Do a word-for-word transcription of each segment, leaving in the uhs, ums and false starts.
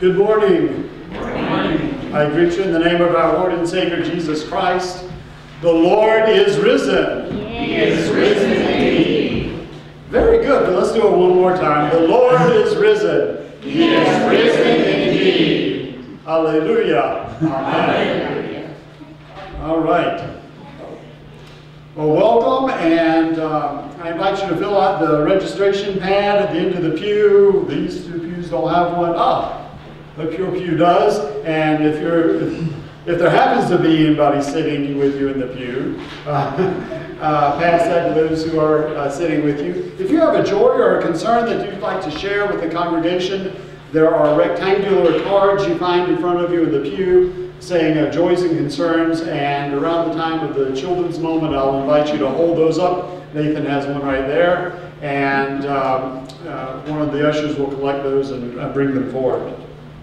Good morning. Good morning. I greet you in the name of our Lord and Savior Jesus Christ. The Lord is risen. He is risen indeed. Very good, but let's do it one more time. The Lord is risen. He is risen indeed. Hallelujah. Amen. All right. Well, welcome, and uh, I invite you to fill out the registration pad at the end of the pew. These two pews don't have one. Ah, but your pew does. And if you're, if, if there happens to be anybody sitting with you in the pew, uh, uh, pass that to those who are uh, sitting with you. If you have a joy or a concern that you'd like to share with the congregation, there are rectangular cards you find in front of you in the pew saying uh, joys and concerns, and around the time of the children's moment, I'll invite you to hold those up. Nathan has one right there, and um, uh, one of the ushers will collect those and uh, bring them forward.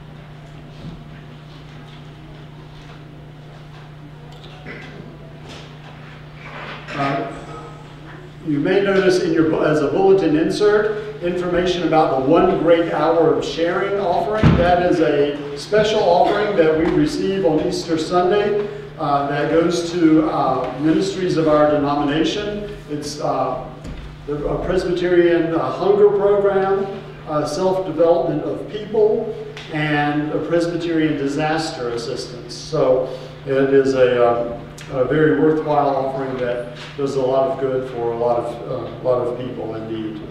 Uh, you may notice in your as a bulletin insert information about the One Great Hour of Sharing offering. That is a special offering that we receive on Easter Sunday uh, that goes to uh, ministries of our denomination. It's uh, the a Presbyterian uh, hunger program, uh, self-development of people, and a Presbyterian disaster assistance. So it is a uh, A very worthwhile offering that does a lot of good for a lot of uh, lot of people in need.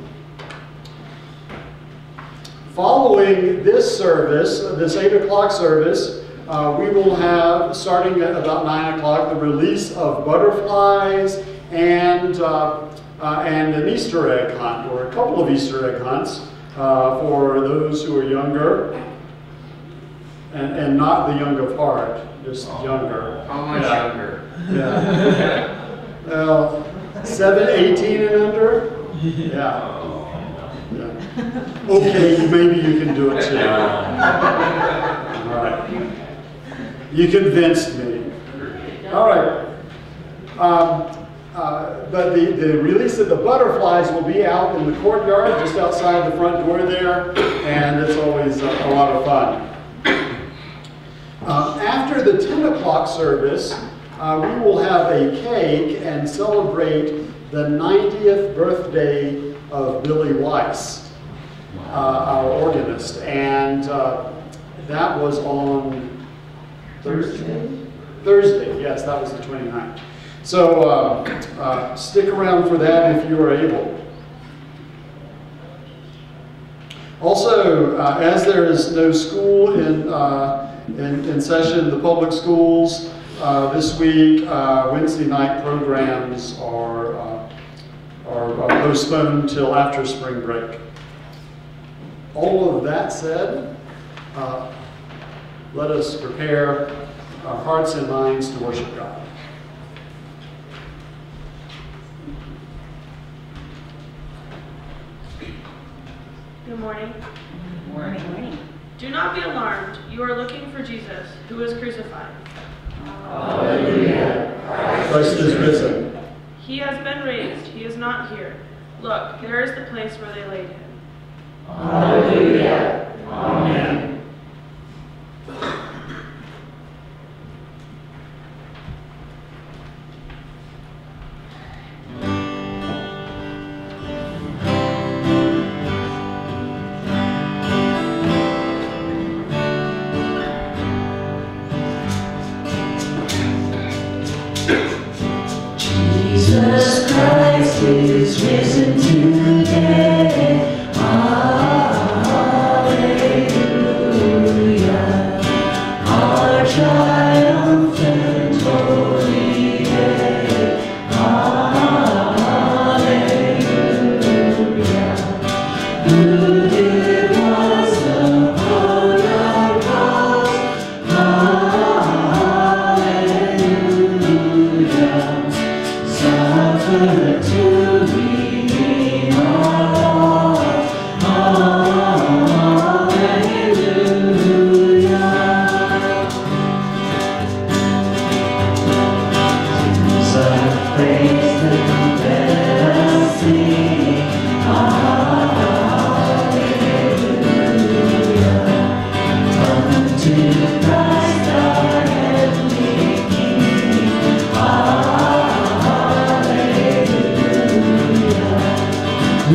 Following this service, this eight o'clock service, uh, we will have, starting at about nine o'clock, the release of butterflies and uh, uh, and an Easter egg hunt, or a couple of Easter egg hunts uh, for those who are younger, and, and not the young of heart, just younger. How much yeah. younger? Yeah. Well, seven, eighteen and under? Yeah. yeah. Okay, maybe you can do it too. All right. You convinced me. All right. Um, uh, but the, the release of the butterflies will be out in the courtyard, just outside the front door there, and it's always a, a lot of fun. Uh, after the ten o'clock service, Uh, we will have a cake and celebrate the ninetieth birthday of Billy Weiss, uh, our organist. And uh, that was on Thursday? Thursday, yes, that was the twenty-ninth. So uh, uh, stick around for that if you are able. Also, uh, as there is no school in, uh, in, in session, the public schools, Uh, this week, uh, Wednesday night programs are, uh, are, are postponed till after spring break. All of that said, uh, let us prepare our hearts and minds to worship God. Good morning. Good morning. Do not be alarmed. You are looking for Jesus, who was crucified. Hallelujah. Christ is risen. He has been raised. He is not here. Look, there is the place where they laid him. Hallelujah. Amen. Jesus Christ is risen today. Hallelujah.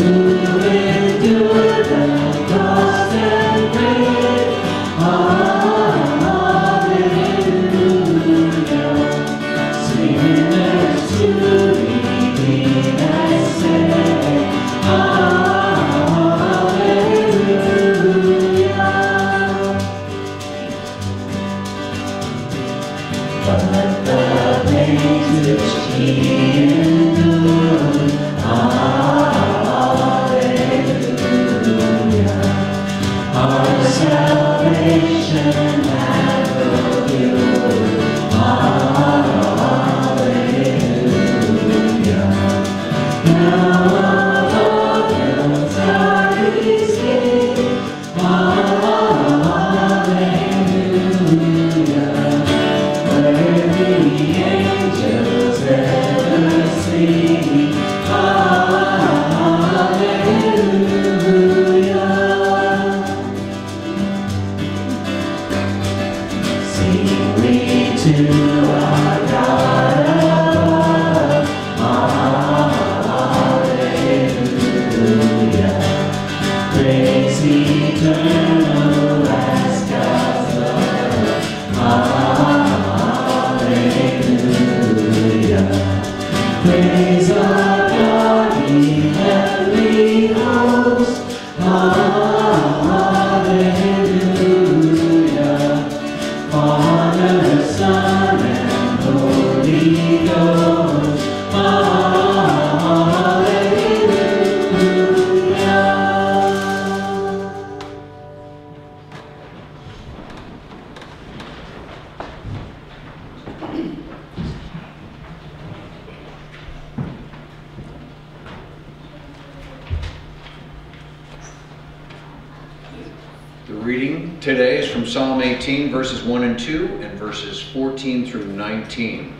The reading today is from Psalm eighteen, verses one and two, and verses fourteen through nineteen.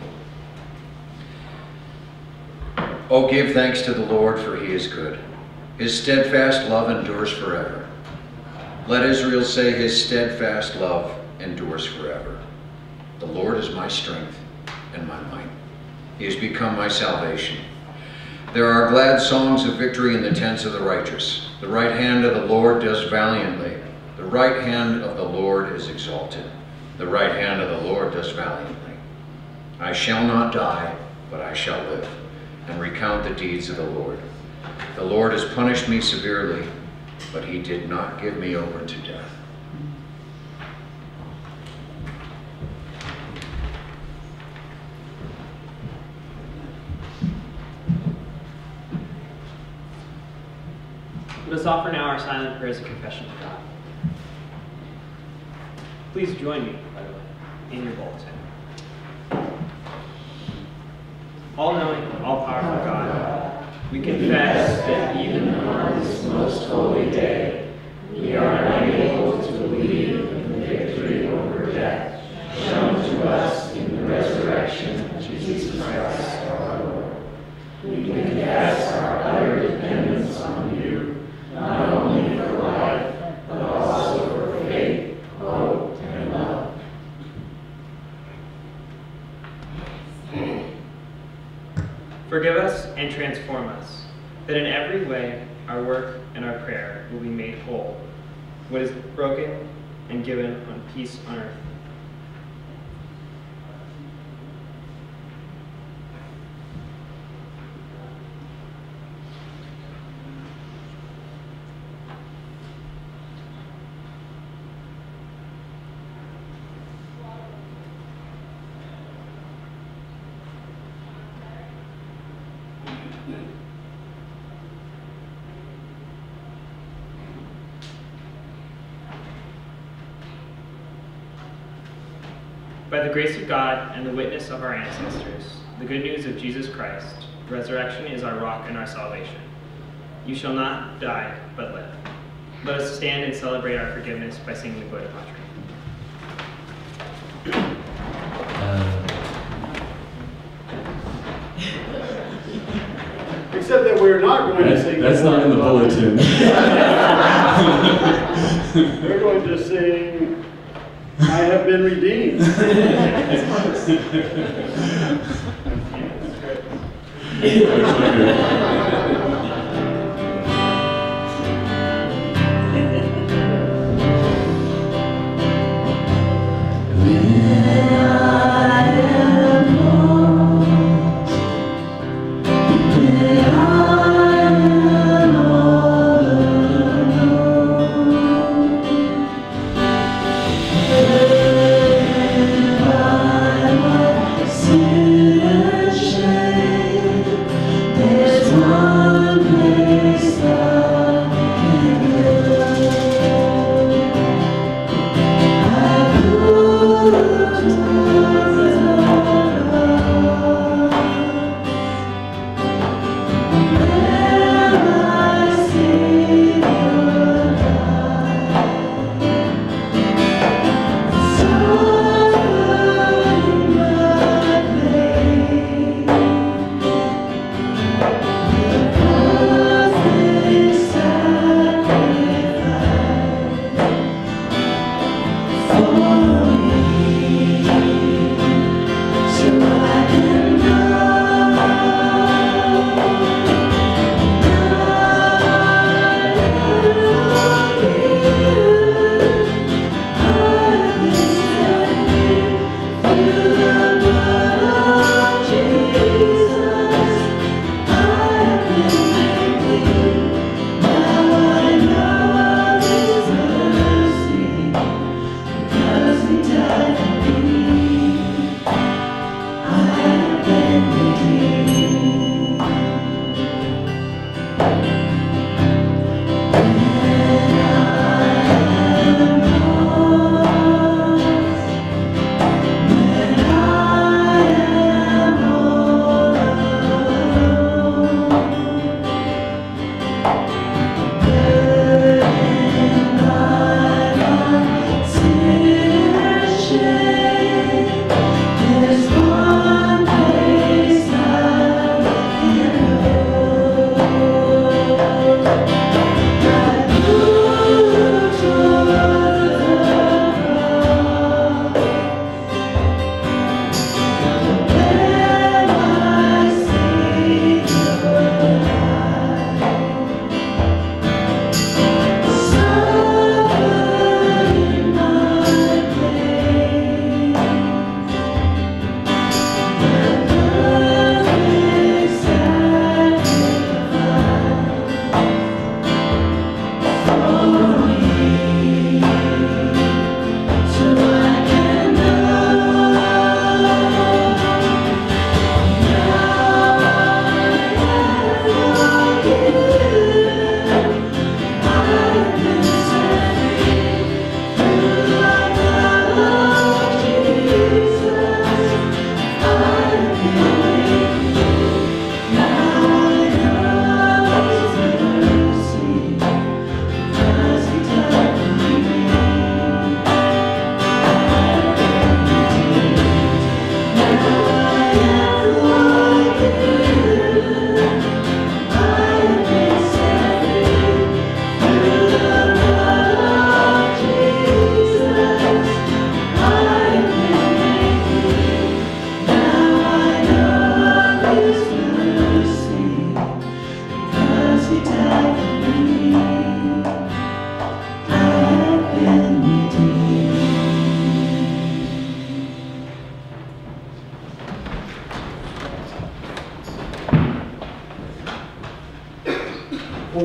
Oh, give thanks to the Lord, for he is good. His steadfast love endures forever. Let Israel say, his steadfast love endures forever. The Lord is my strength and my might. He has become my salvation. There are glad songs of victory in the tents of the righteous. The right hand of the Lord does valiantly. The right hand of the Lord is exalted. The right hand of the Lord does valiantly. I shall not die, but I shall live, and recount the deeds of the Lord. The Lord has punished me severely, but he did not give me over to death. Let us offer now our silent prayers of confession to God. Please join me, by the way, in your bulletin. All-knowing, all-powerful God, we confess that even on this most holy day, we are unable to believe in the victory over death shown to us in the resurrection of Jesus Christ our Lord. We confess our utter dependence on you, not only for life, but also for faith, hope, and love. Forgive us and transform us, that in every way our work and our prayer will be made whole, what is broken and given on peace on earth. By the grace of God and the witness of our ancestors, the good news of Jesus Christ, resurrection is our rock and our salvation. You shall not die, but live. Let us stand and celebrate our forgiveness by singing the Gloria Patri. Except that we're not going to sing. That's not in the bulletin. We're going to sing, I have been redeemed. That's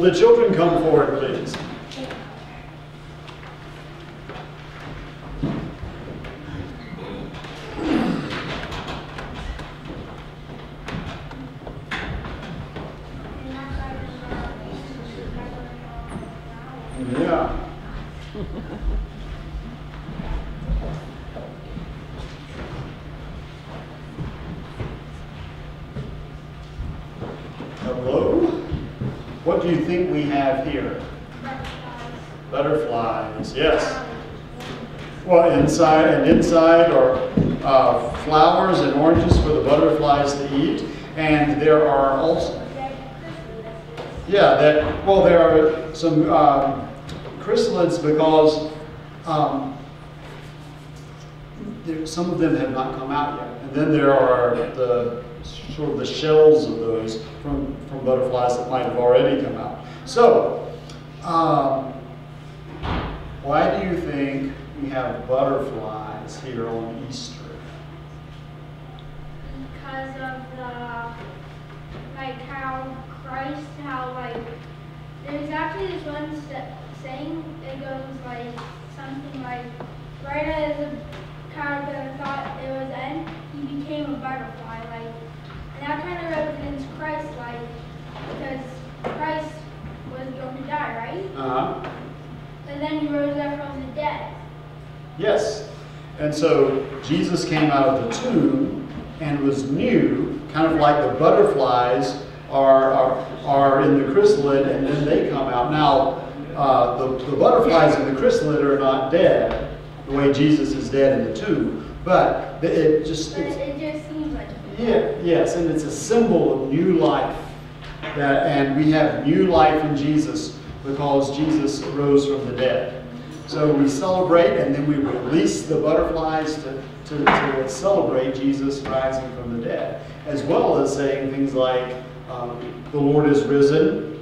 the children come forward, please? Yeah. Hello? What do you think we have here? Butterflies, yes. Well, inside and inside are uh, flowers and oranges for the butterflies to eat. And there are also, yeah, that, well, there are some um, chrysalids because um, there, some of them have not come out yet. And then there are the sort of the shells of those from, from butterflies that might have already come out. So, um, why do you think we have butterflies here on Easter? Because of the, like how Christ, how like, there's actually this one saying, it goes like, something like, right as the caterpillar thought it was end, he became a butterfly, like, and that kind of represents Christ, like, because Christ was going to die, right? Uh-huh. And then he rose up from the dead. Yes. And so Jesus came out of the tomb and was new, kind of like the butterflies are, are, are in the chrysalid, and then they come out. Now, uh, the, the butterflies in the chrysalid are not dead, the way Jesus is dead in the tomb. But it just... But it just seems like... Yeah, yes, and it's a symbol of new life. That, and we have new life in Jesus because Jesus rose from the dead. So we celebrate, and then we release the butterflies to, to, to celebrate Jesus rising from the dead, as well as saying things like, um, the Lord is risen.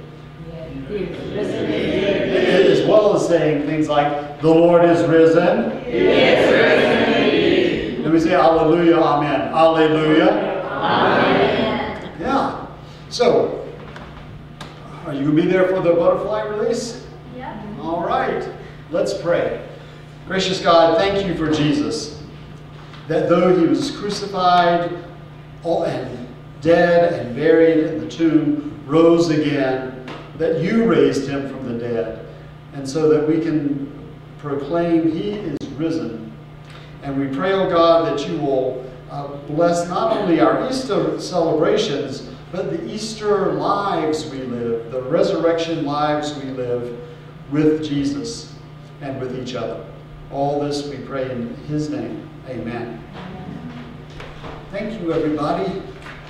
As well as saying things like, the Lord is risen. He is risen indeed. Let me say hallelujah, amen. Hallelujah. Amen. Yeah. So, are you going to be there for the butterfly release? Yep. All right. Let's pray. Gracious God, thank you for Jesus, that though he was crucified and dead and buried in the tomb, rose again, that you raised him from the dead, and so that we can proclaim he is risen. And we pray, oh God, that you will uh, bless not only our Easter celebrations, but the Easter lives we live, the resurrection lives we live with Jesus and with each other. All this we pray in his name. Amen. Thank you, everybody.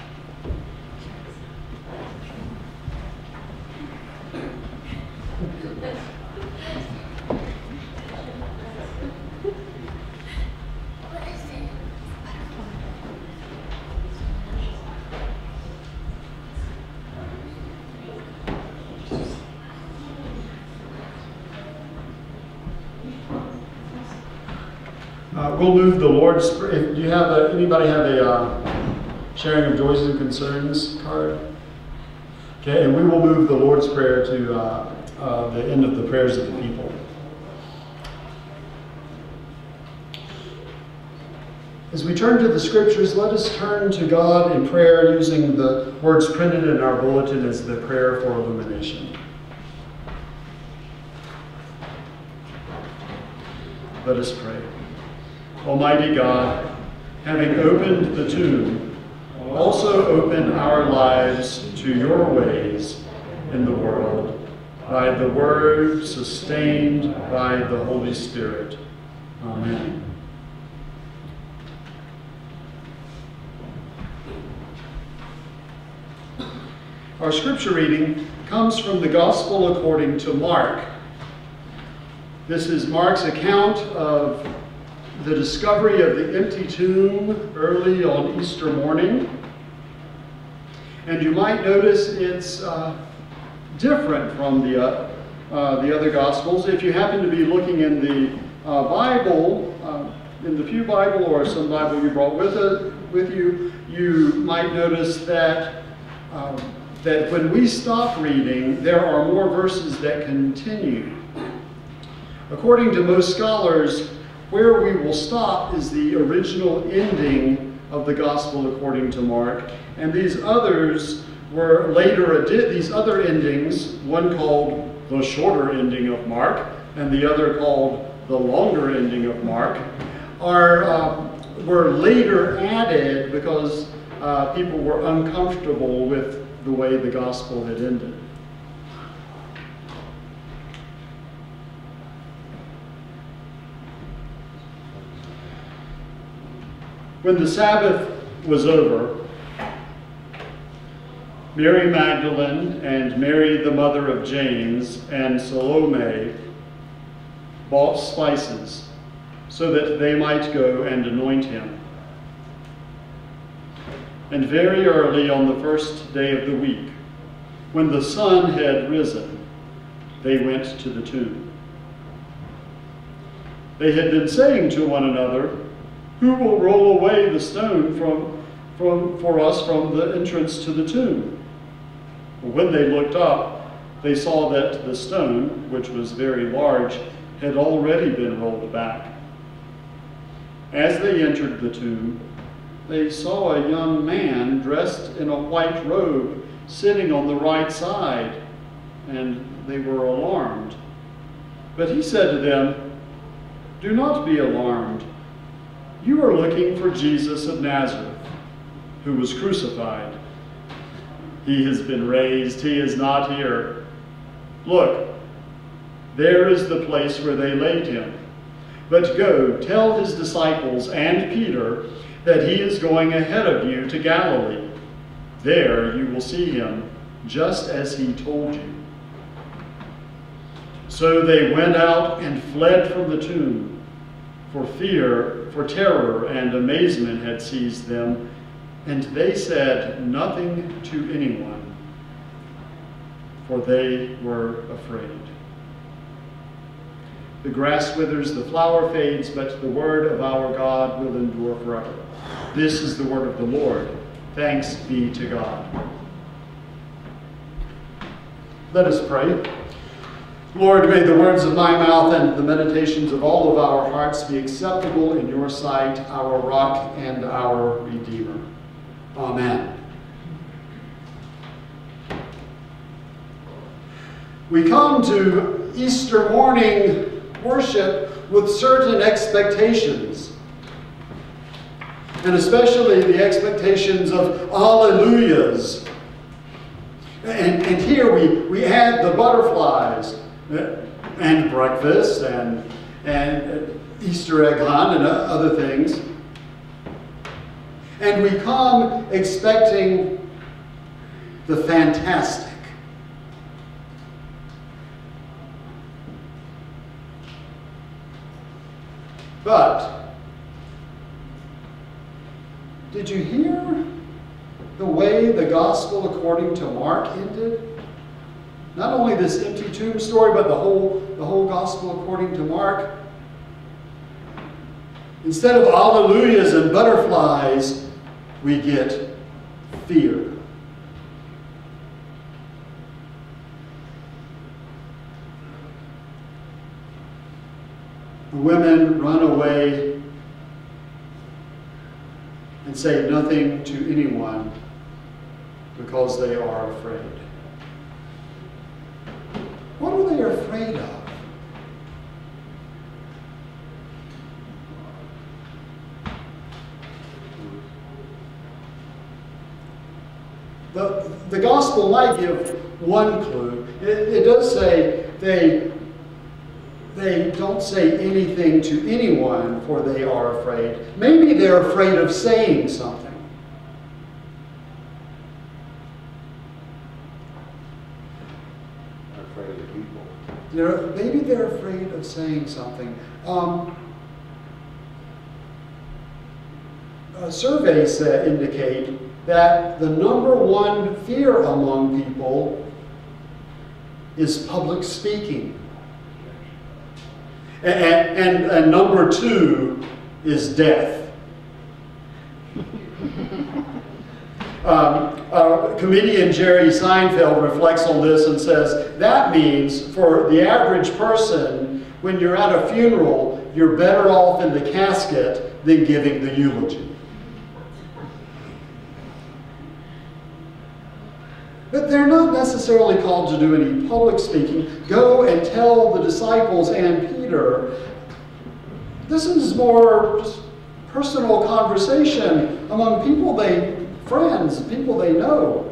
Uh, we'll move the Lord's Prayer. Do you have a, anybody have a uh, sharing of joys and concerns card? Okay, and we will move the Lord's Prayer to uh, uh, the end of the prayers of the people. As we turn to the scriptures, let us turn to God in prayer using the words printed in our bulletin as the prayer for illumination. Let us pray. Almighty God, having opened the tomb, also open our lives to your ways in the world, by the word sustained by the Holy Spirit. Amen. Our scripture reading comes from the Gospel according to Mark. This is Mark's account of the discovery of the empty tomb early on Easter morning. And you might notice it's uh, different from the, uh, uh, the other Gospels. If you happen to be looking in the uh, Bible, uh, in the Pew Bible or some Bible you brought with, it, with you, you might notice that, um, that when we stop reading, there are more verses that continue. According to most scholars, where we will stop is the original ending of the Gospel according to Mark, and these others were later, these other endings, one called the shorter ending of Mark, and the other called the longer ending of Mark, are, uh, were later added because uh, people were uncomfortable with the way the Gospel had ended. When the Sabbath was over, Mary Magdalene and Mary the mother of James and Salome bought spices so that they might go and anoint him. And very early on the first day of the week, when the sun had risen, they went to the tomb. They had been saying to one another, "Who will roll away the stone from, from, for us from the entrance to the tomb?" When they looked up, they saw that the stone, which was very large, had already been rolled back. As they entered the tomb, they saw a young man dressed in a white robe sitting on the right side, and they were alarmed. But he said to them, "Do not be alarmed. You are looking for Jesus of Nazareth, who was crucified. He has been raised. He is not here. Look, there is the place where they laid him. But go, tell his disciples and Peter that he is going ahead of you to Galilee. There you will see him, just as he told you." So they went out and fled from the tomb, for fear, for terror and amazement had seized them, and they said nothing to anyone, for they were afraid. The grass withers, the flower fades, but the word of our God will endure forever. This is the word of the Lord. Thanks be to God. Let us pray. Lord, may the words of my mouth and the meditations of all of our hearts be acceptable in your sight, our rock and our Redeemer. Amen. We come to Easter morning worship with certain expectations, and especially the expectations of alleluias. And, and here we, we add the butterflies and breakfast and, and Easter egg hunt and other things. And we come expecting the fantastic. But did you hear the way the gospel according to Mark ended? Not only this empty tomb story, but the whole, the whole gospel according to Mark. Instead of alleluias and butterflies, we get fear. The women run away and say nothing to anyone because they are afraid. What are they afraid of? The, the gospel might give one clue. It, it does say they, they don't say anything to anyone, for they are afraid. Maybe they're afraid of saying something. They're afraid of the people. They're, maybe they're afraid of saying something. Um, uh, surveys uh, indicate that the number one fear among people is public speaking. And, and, and number two is death. um, uh, comedian Jerry Seinfeld reflects on this and says, that means for the average person, when you're at a funeral, you're better off in the casket than giving the eulogy. But they're not necessarily called to do any public speaking. Go and tell the disciples and Peter. This is more just personal conversation among people they, friends, people they know.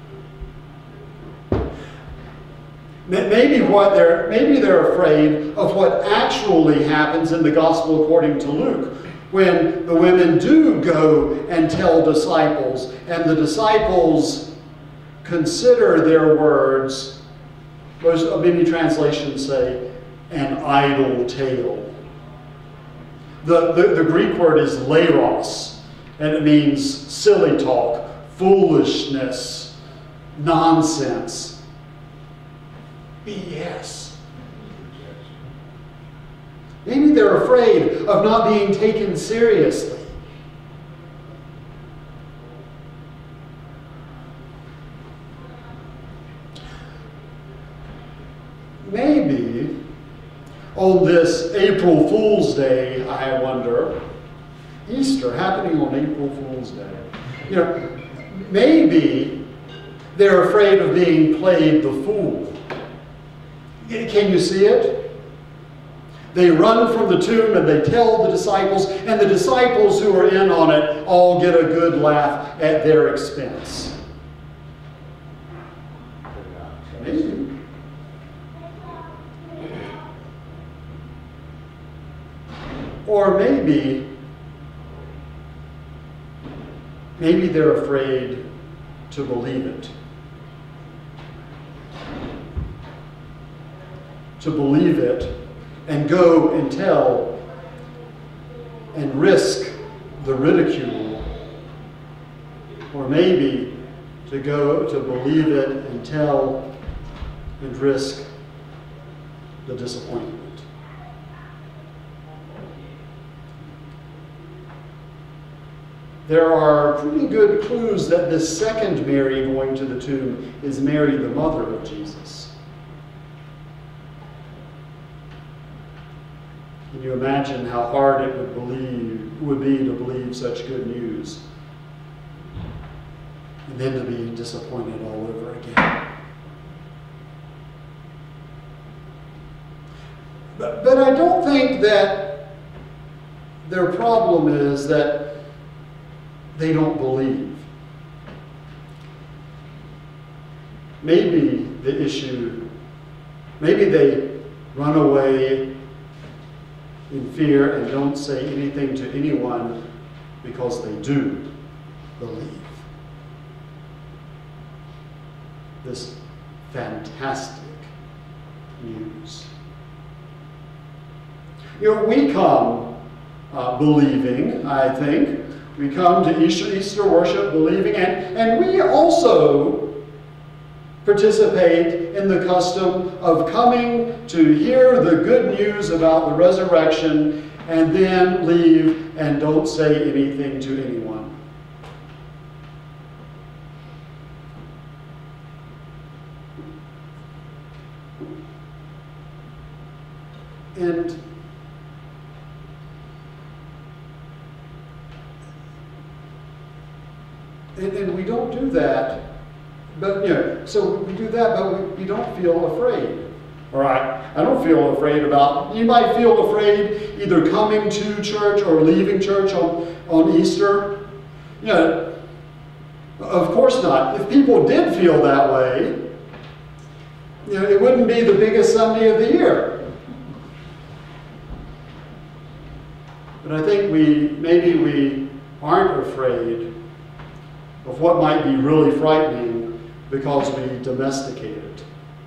Maybe what they're, maybe they're afraid of what actually happens in the Gospel according to Luke, when the women do go and tell disciples, and the disciples consider their words, most, many translations say, an idle tale. The, the, the Greek word is leiros, and it means silly talk, foolishness, nonsense, B S. Maybe they're afraid of not being taken seriously. Maybe on this April Fool's Day, I wonder, Easter happening on April Fool's Day, you know, maybe they're afraid of being played the fool. Can you see it? They run from the tomb and they tell the disciples, and the disciples who are in on it all get a good laugh at their expense. Maybe. Or maybe, maybe they're afraid to believe it. To believe it and go and tell and risk the ridicule. Or maybe to go to believe it and tell and risk the disappointment. There are pretty good clues that this second Mary going to the tomb is Mary, the mother of Jesus. Can you imagine how hard it would believe would be to believe such good news, and then to be disappointed all over again? But, but I don't think that their problem is that they don't believe. Maybe the issue, maybe they run away in fear and don't say anything to anyone because they do believe this fantastic news. You know, we come uh, believing, I think. We come to Easter, Easter worship believing, and, and we also participate in the custom of coming to hear the good news about the resurrection and then leave and don't say anything to anyone. And And, and we don't do that, but, you know, so we do that, but we, we don't feel afraid. All right, I don't feel afraid about, you might feel afraid either coming to church or leaving church on, on Easter. You know, of course not. If people did feel that way, you know, it wouldn't be the biggest Sunday of the year. But I think we, maybe we aren't afraid of what might be really frightening because we domesticate it.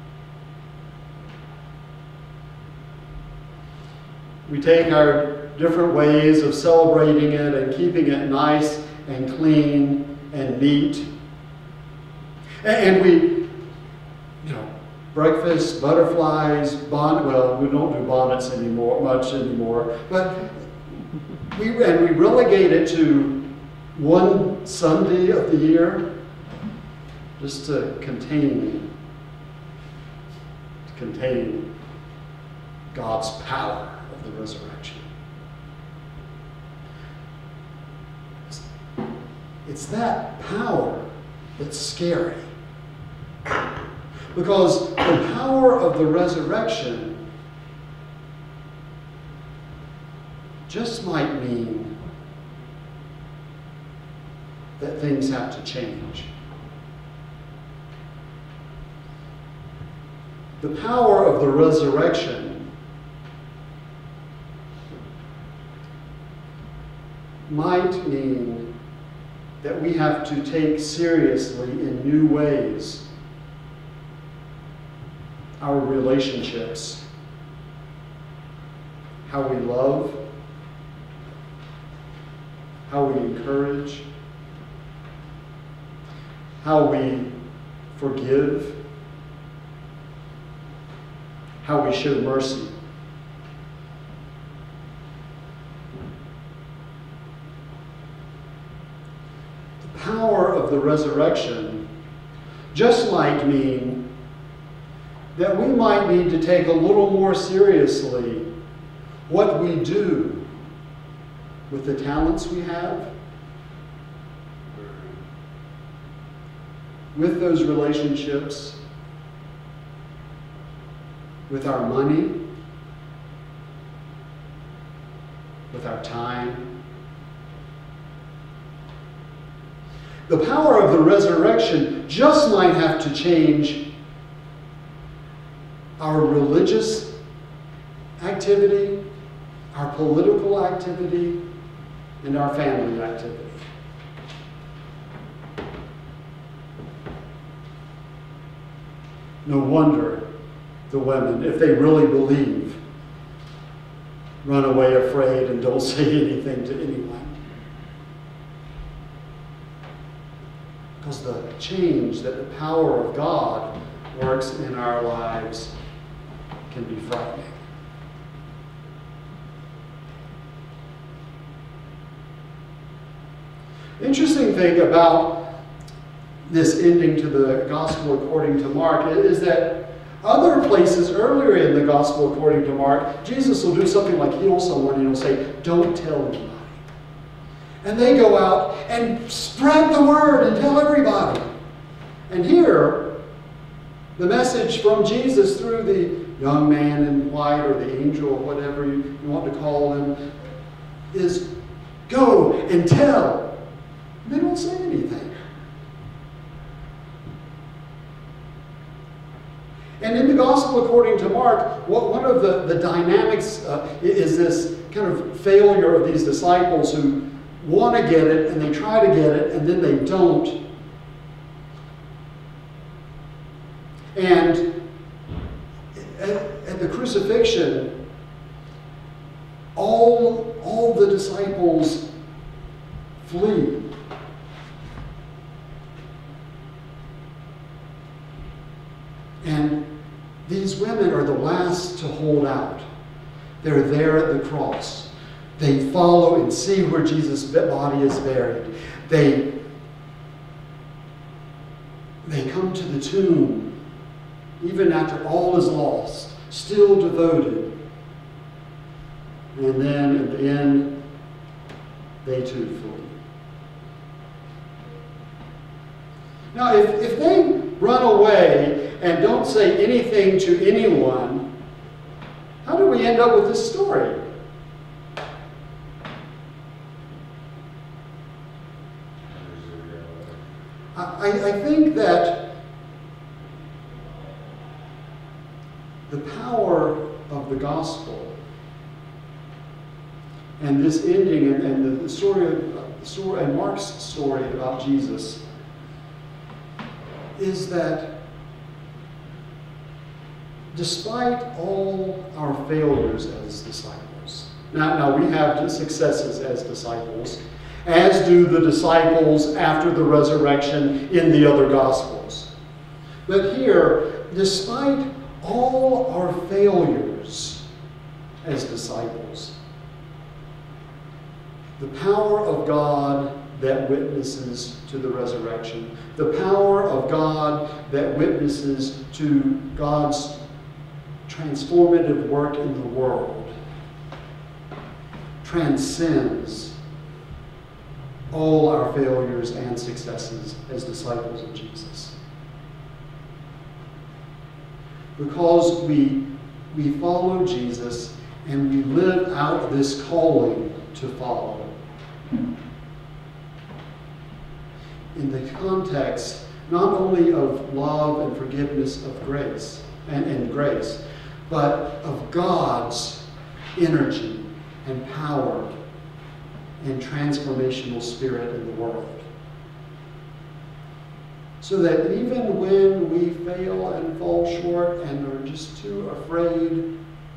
We take our different ways of celebrating it and keeping it nice and clean and neat. And we, you know, breakfast, butterflies, bonnet, well, we don't do bonnets anymore, much anymore, but we, and we relegate it to one Sunday of the year. just to contain, to contain God's power of the resurrection. It's that power that's scary. Because the power of the resurrection just might mean that things have to change. The power of the resurrection might mean that we have to take seriously in new ways our relationships, how we love, how we encourage, how we forgive, how we show mercy. The power of the resurrection just might mean that we might need to take a little more seriously what we do with the talents we have, with those relationships, with our money, with our time. The power of the resurrection just might have to change our religious activity, our political activity, and our family activity. No wonder the women, if they really believe, run away afraid and don't say anything to anyone. Because the change that the power of God works in our lives can be frightening. The interesting thing about this ending to the Gospel according to Mark is that other places earlier in the Gospel according to Mark, Jesus will do something like heal someone and he'll say, "Don't tell anybody." And they go out and spread the word and tell everybody. And here, the message from Jesus through the young man in white or the angel or whatever you, you want to call him is go and tell. And they don't say anything. And in the Gospel according to Mark, what, one of the, the dynamics uh, is this kind of failure of these disciples who want to get it and they try to get it and then they don't. And at, at the crucifixion, all, all the disciples flee. And these women are the last to hold out. They're there at the cross. They follow and see where Jesus' body is buried. They, they come to the tomb, even after all is lost, still devoted. And then at the end, they too flee. Now, if, if they run away and don't say anything to anyone, how do we end up with this story? I, I think that the power of the gospel and this ending and, and the, the story of the story and Mark's story about Jesus is that despite all our failures as disciples, now, now we have successes as disciples, as do the disciples after the resurrection in the other Gospels. But here, despite all our failures as disciples, the power of God that witnesses to the resurrection. The power of God that witnesses to God's transformative work in the world transcends all our failures and successes as disciples of Jesus. Because we, we follow Jesus and we live out this calling to follow. In the context not only of love and forgiveness of grace and, and grace, but of God's energy and power and transformational spirit in the world. So that even when we fail and fall short and are just too afraid,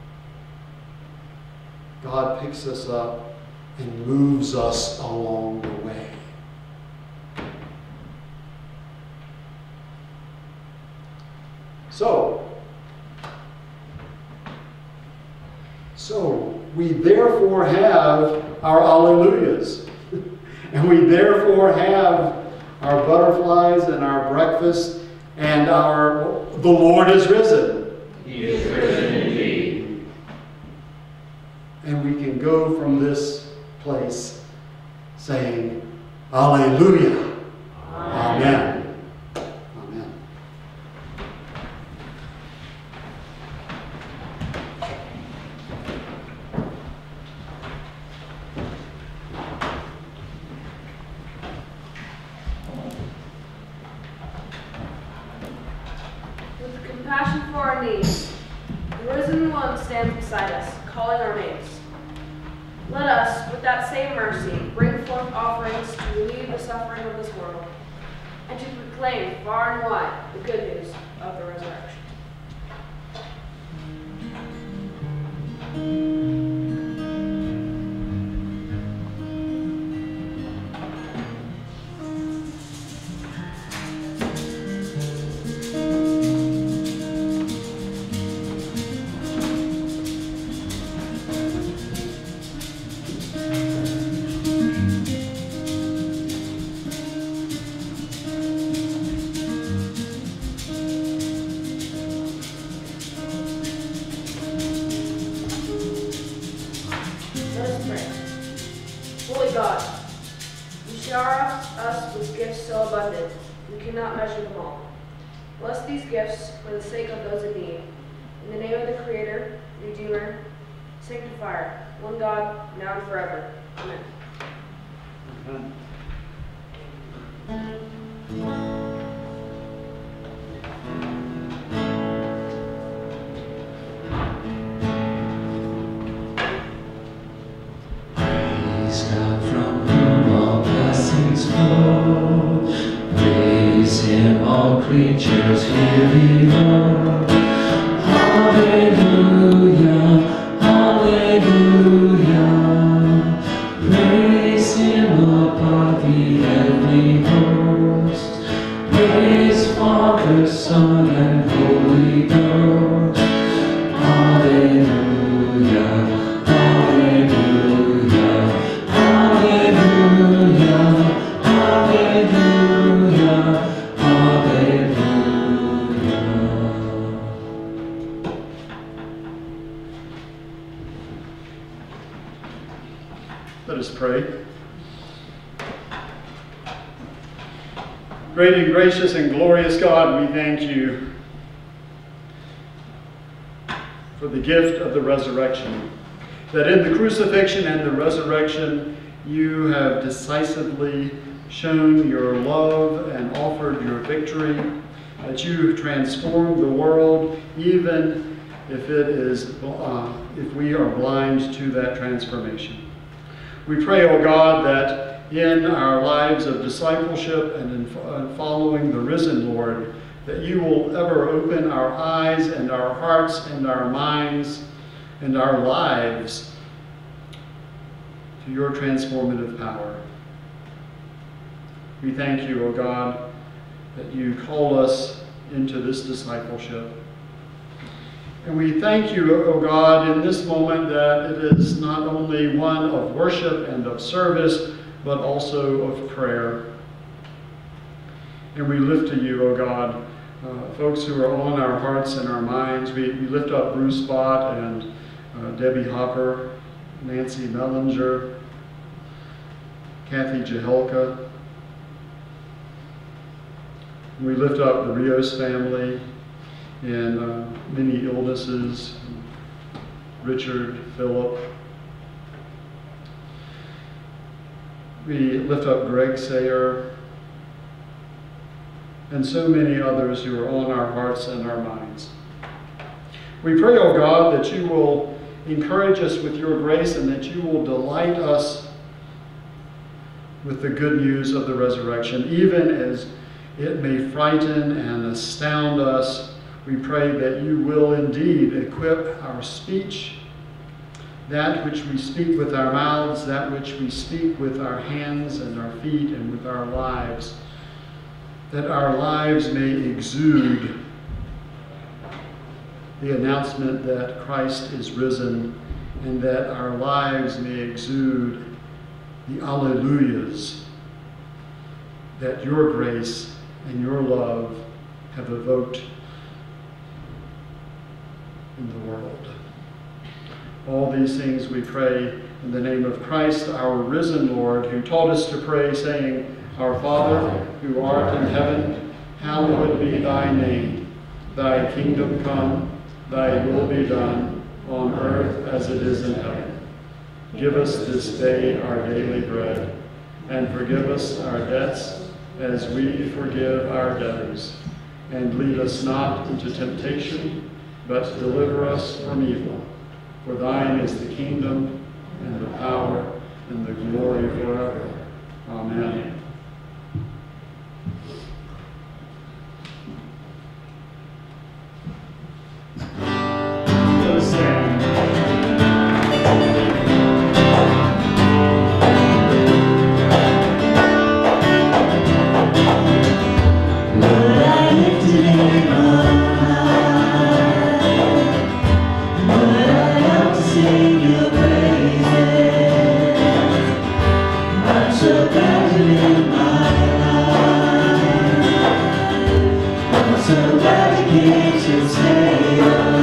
God picks us up and moves us along the way. So, so we therefore have our alleluias, and we therefore have our butterflies and our breakfast and our the Lord is risen. He is risen indeed. And we can go from this place saying, Alleluia. Amen. Compassion for our needs. The risen one stands beside us, calling our names. Let us, with that same mercy, bring forth offerings to relieve the suffering of this world, and to proclaim far and wide the good news of the resurrection. Bless these gifts for the sake of those in need. In the name of the Creator, Redeemer, Sanctifier, one God, now and forever. Amen. Praise God from whom all blessings flow. Praise Him, all creatures here below. Hallelujah, hallelujah. Praise Him above the heavenly host. Praise Father, Son, and Holy Ghost. Hallelujah, hallelujah, hallelujah, hallelujah, hallelujah. Let us pray. Great and gracious and glorious God, we thank you for the gift of the resurrection, that in the crucifixion and the resurrection you have decisively shown your love and offered your victory, that you transformed the world even if it is, uh, if we are blind to that transformation. We pray, O God, that in our lives of discipleship and in following the risen Lord, that you will ever open our eyes and our hearts and our minds and our lives to your transformative power. We thank you, O God, that you call us into this discipleship. And we thank you, O God, in this moment that it is not only one of worship and of service, but also of prayer. And we lift to you, O God, uh, folks who are on our hearts and our minds. We, we lift up Bruce Bott and uh, Debbie Hopper, Nancy Mellinger, Kathy Jahelka. We lift up the Rios family and uh, many illnesses, Richard, Philip. We lift up Greg Sayer and so many others who are on our hearts and our minds. We pray, O God, that you will encourage us with your grace and that you will delight us with the good news of the resurrection, even as it may frighten and astound us. We pray that you will indeed equip our speech, that which we speak with our mouths, that which we speak with our hands and our feet and with our lives, that our lives may exude the announcement that Christ is risen, and that our lives may exude the alleluias that your grace and your love have evoked in the world. All these things we pray in the name of Christ, our risen Lord, who taught us to pray, saying, Our Father, who art in heaven, hallowed be thy name. Thy kingdom come, thy will be done, on earth as it is in heaven. Give us this day our daily bread, and forgive us our debts as we forgive our debtors. And lead us not into temptation, but deliver us from evil. For thine is the kingdom, and the power, and the glory forever. Amen. Let us stand. Lord, I lift your name on high. Lord, I love to sing your praises. I'm so glad you're in my life. I'm so glad you came to stay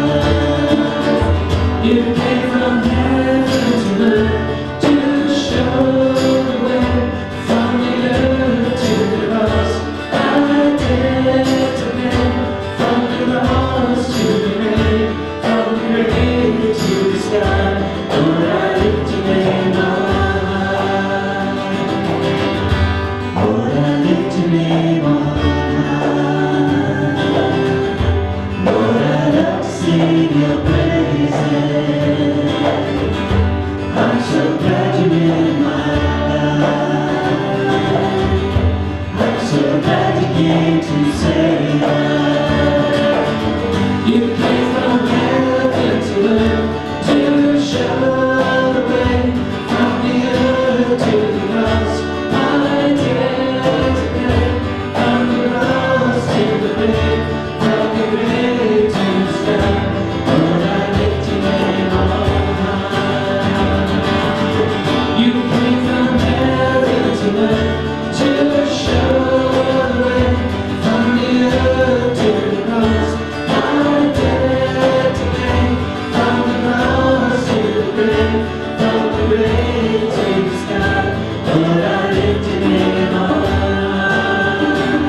on. You came from heaven to earth to show the way from the earth to the cross. I did to pay from the cross to the grave, from the grave to the sky. Lord, I lift your name on high. Lord, I lift your name on high. Lord, I love to sing your praises. I'm so glad you're in my life. I'm so glad you came to save us. You came from heaven to earth to show the way from the earth to the cross. I dare to pay from the cross to the grave, from the grave to the sky. Lord, I lift your name on high. You came from heaven to earth to show the way from the earth to the cross. I dare to pay from the cross to the grave, from the grave to the sky. Lord, I lift your name on high.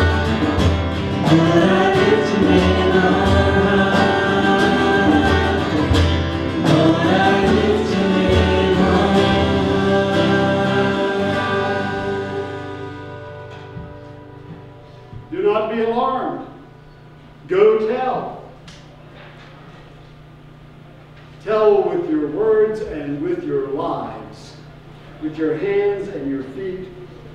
Lord, I lift your name on high. Lord, I lift your name on high. Do not be alarmed. Go tell. Tell with your words and with your lives, with your hands and your feet,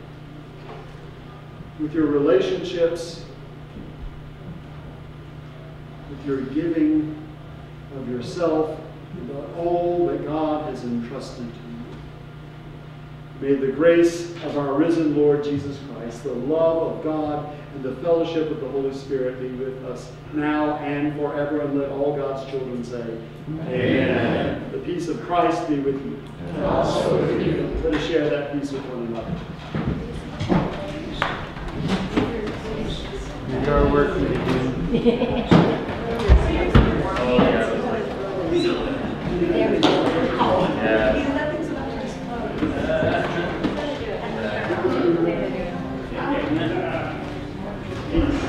with your relationships, with your giving of yourself, about all that God has entrusted to you. May the grace of our risen Lord Jesus Christ, the love of God, and the fellowship of the Holy Spirit be with us now and forever. And let all God's children say, Amen. The peace of Christ be with you. And also with you. Let us share that peace with one another. We are working again. Oh, yeah. There we go. Yeah. Peace.